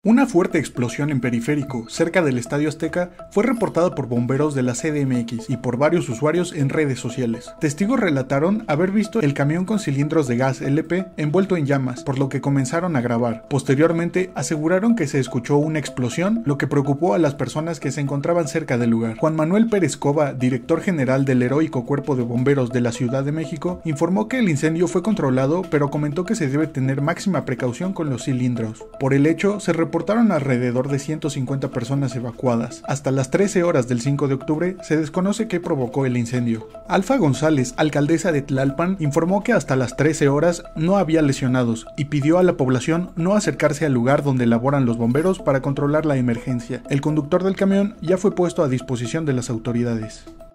Una fuerte explosión en Periférico, cerca del Estadio Azteca, fue reportada por bomberos de la CDMX y por varios usuarios en redes sociales. Testigos relataron haber visto el camión con cilindros de gas LP envuelto en llamas, por lo que comenzaron a grabar. Posteriormente, aseguraron que se escuchó una explosión, lo que preocupó a las personas que se encontraban cerca del lugar. Juan Manuel Pérez Cova, director general del Heroico Cuerpo de Bomberos de la Ciudad de México, informó que el incendio fue controlado, pero comentó que se debe tener máxima precaución con los cilindros. Por el hecho, se reportaron alrededor de 150 personas evacuadas. Hasta las 13 horas del 5 de octubre se desconoce qué provocó el incendio. Alfa González, alcaldesa de Tlalpan, informó que hasta las 13 horas no había lesionados y pidió a la población no acercarse al lugar donde laboran los bomberos para controlar la emergencia. El conductor del camión ya fue puesto a disposición de las autoridades.